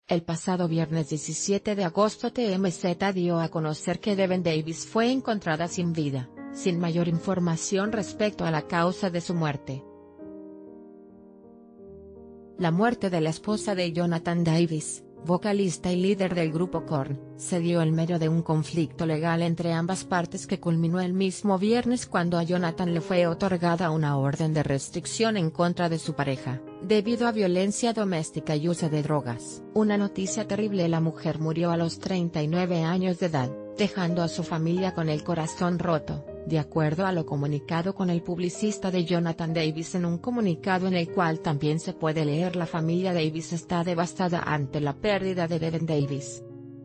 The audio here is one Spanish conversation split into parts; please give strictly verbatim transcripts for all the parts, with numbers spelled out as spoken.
El pasado viernes diecisiete de agosto T M Z dio a conocer que Devin Davis fue encontrada sin vida, sin mayor información respecto a la causa de su muerte. La muerte de la esposa de Jonathan Davis, vocalista y líder del grupo Korn, se dio en medio de un conflicto legal entre ambas partes que culminó el mismo viernes cuando a Jonathan le fue otorgada una orden de restricción en contra de su pareja, debido a violencia doméstica y uso de drogas. Una noticia terrible: la mujer murió a los treinta y nueve años de edad, dejando a su familia con el corazón roto, de acuerdo a lo comunicado con el publicista de Jonathan Davis en un comunicado en el cual también se puede leer: la familia Davis está devastada ante la pérdida de Devin Davis.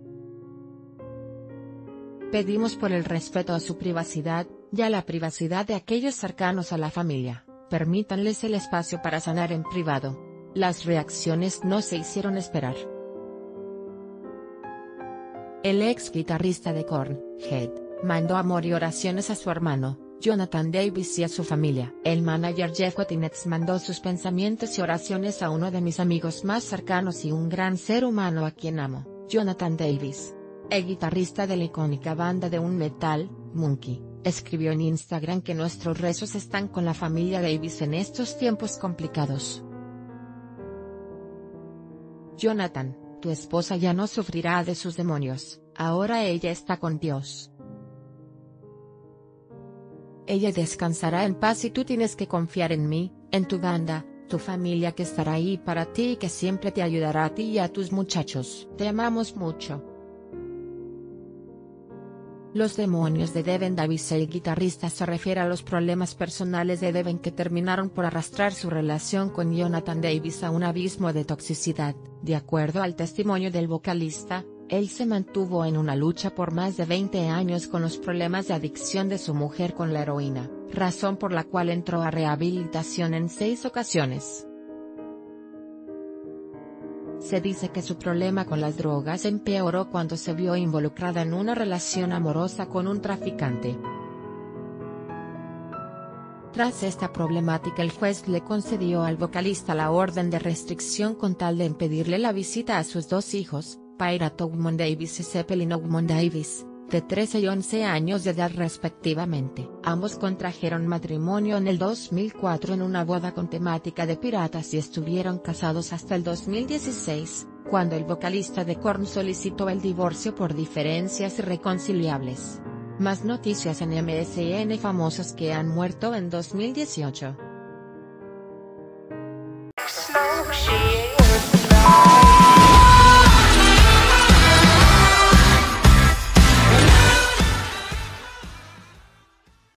Pedimos por el respeto a su privacidad, y a la privacidad de aquellos cercanos a la familia, permítanles el espacio para sanar en privado. Las reacciones no se hicieron esperar. El ex guitarrista de Korn, Head, mandó amor y oraciones a su hermano, Jonathan Davis, y a su familia. El manager Jeff Wattinetz mandó sus pensamientos y oraciones a uno de mis amigos más cercanos y un gran ser humano a quien amo, Jonathan Davis. El guitarrista de la icónica banda de un metal, Monkey, escribió en Instagram que nuestros rezos están con la familia Davis en estos tiempos complicados. Jonathan, tu esposa ya no sufrirá de sus demonios, ahora ella está con Dios. Ella descansará en paz y tú tienes que confiar en mí, en tu banda, tu familia que estará ahí para ti y que siempre te ayudará a ti y a tus muchachos. Te amamos mucho. Los demonios de Devin Davis. El guitarrista se refiere a los problemas personales de Devin que terminaron por arrastrar su relación con Jonathan Davis a un abismo de toxicidad. De acuerdo al testimonio del vocalista, él se mantuvo en una lucha por más de veinte años con los problemas de adicción de su mujer con la heroína, razón por la cual entró a rehabilitación en seis ocasiones. Se dice que su problema con las drogas empeoró cuando se vio involucrada en una relación amorosa con un traficante. Tras esta problemática, el juez le concedió al vocalista la orden de restricción con tal de impedirle la visita a sus dos hijos, Pirate Ogmon Davis y Zeppelin Ogmon Davis, de trece y once años de edad respectivamente. Ambos contrajeron matrimonio en el dos mil cuatro en una boda con temática de piratas y estuvieron casados hasta el dos mil dieciséis, cuando el vocalista de Korn solicitó el divorcio por diferencias irreconciliables. Más noticias en M S N: famosos que han muerto en dos mil dieciocho.